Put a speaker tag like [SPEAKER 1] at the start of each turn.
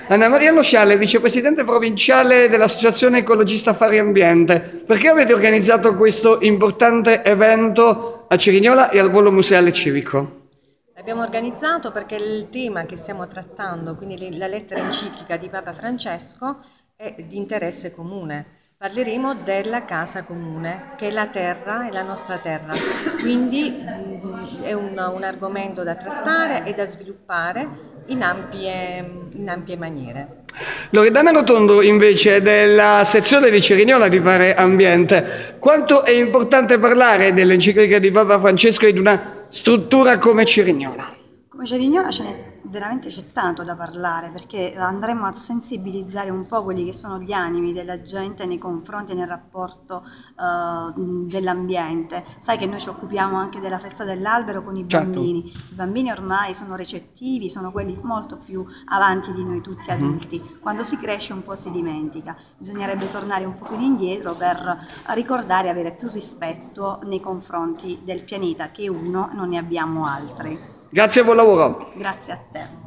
[SPEAKER 1] Anna Maria Losciale, vicepresidente provinciale dell'Associazione Ecologista Fare Ambiente. Perché avete organizzato questo importante evento a Cerignola e al Polo Museale Civico?
[SPEAKER 2] L'abbiamo organizzato perché il tema che stiamo trattando, quindi la lettera enciclica di Papa Francesco, è di interesse comune. Parleremo della casa comune, che è la terra, è la nostra terra. Quindi è un argomento da trattare e da sviluppare in ampie maniere.
[SPEAKER 1] Loredana Rotondo, invece, della sezione di Cerignola di Fare Ambiente. Quanto è importante parlare dell'enciclica di Papa Francesco in una struttura come Cerignola?
[SPEAKER 3] Come Cerignola veramente c'è tanto da parlare, perché andremo a sensibilizzare un po' quelli che sono gli animi della gente nei confronti e nel rapporto dell'ambiente. Sai che noi ci occupiamo anche della festa dell'albero con i bambini. I bambini ormai sono recettivi, sono quelli molto più avanti di noi tutti adulti. Quando si cresce un po' si dimentica. Bisognerebbe tornare un pochino indietro per ricordare e avere più rispetto nei confronti del pianeta, che è uno, non ne abbiamo altri.
[SPEAKER 1] Grazie e buon lavoro.
[SPEAKER 3] Grazie a te.